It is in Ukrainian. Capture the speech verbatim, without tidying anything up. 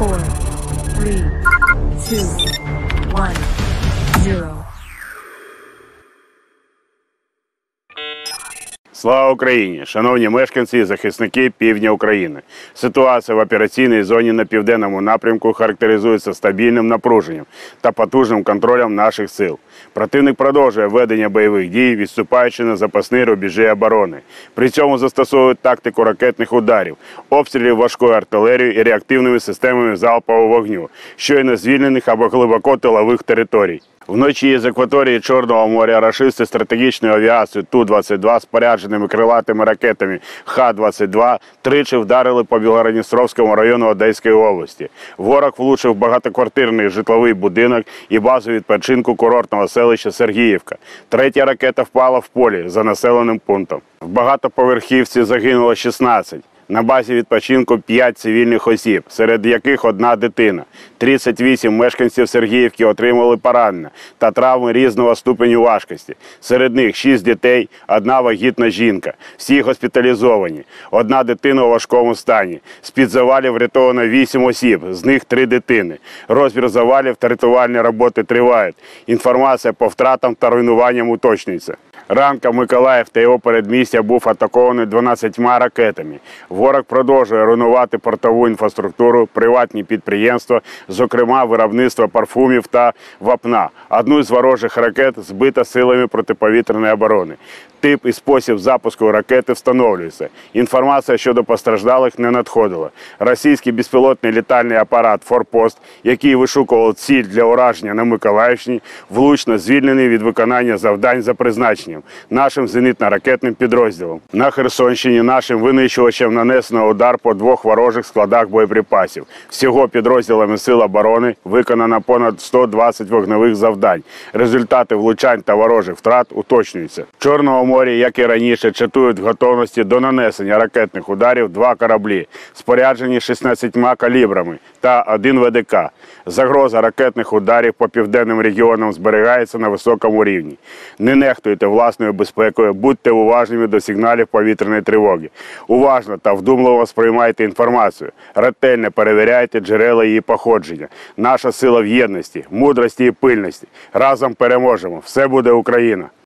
four, three, two, one, zero. Слава Україні! Шановні мешканці і захисники півдня України. Ситуація в операційній зоні на південному напрямку характеризується стабільним напруженням та потужним контролем наших сил. Противник продовжує ведення бойових дій, відступаючи на запасні рубежі оборони. При цьому застосовують тактику ракетних ударів, обстрілів важкою артилерією і реактивними системами залпового вогню, щойно звільнених або глибоко тилових територій. Вночі з акваторії Чорного моря рашисти стратегічної авіації Ту двадцять два спорядженими крилатими ракетами Х двадцять два тричі вдарили по Білгород-Дністровському району Одеської області. Ворог влучив в багатоквартирний житловий будинок і базу відпочинку курортного селища Сергіївка. Третя ракета впала в полі за населеним пунктом. В багатоповерхівці загинуло шістнадцять. На базі відпочинку п'ять цивільних осіб, серед яких одна дитина. тридцять вісім мешканців Сергіївки отримали поранення та травми різного ступеню важкості. Серед них шість дітей, одна вагітна жінка. Всі госпіталізовані. Одна дитина у важкому стані. З-під завалів врятовано вісім осіб, з них три дитини. Розбір завалів та рятувальні роботи тривають. Інформація по втратам та руйнуванням уточнюється. Ранком Миколаїв та його передмістя був атакований дванадцятьма ракетами. Ворог продовжує руйнувати портову інфраструктуру, приватні підприємства, зокрема виробництво парфумів та вапна. Одну з ворожих ракет збито силами протиповітряної оборони. Тип і спосіб запуску ракети встановлюється. Інформація щодо постраждалих не надходила. Російський безпілотний літальний апарат «Форпост», який вишукував ціль для ураження на Миколаївщині, влучно звільнений від виконання завдань за призначенням нашим зенітно-ракетним підрозділом. На Херсонщині нашим винищувачем нанесено удар по двох ворожих складах боєприпасів. Всього підрозділами Сил оборони виконано понад сто двадцять вогневих завдань. Результати влучань та ворожих втрат уточнюються. В Чорному морі, як і раніше, чатують в готовності до нанесення ракетних ударів два кораблі, споряджені шістнадцятьма калібрами та один Ве Де Ка. Загроза ракетних ударів по південним регіонам зберігається на високому рівні. Не нехтуйте власною безпекою, будьте уважними до сигналів повітряної тривоги. Уважно та вдумливо сприймайте інформацію. Ретельно перевіряйте джерела її походження. Наша сила в єдності, мудрості і пильності. Разом переможемо. Все буде Україна!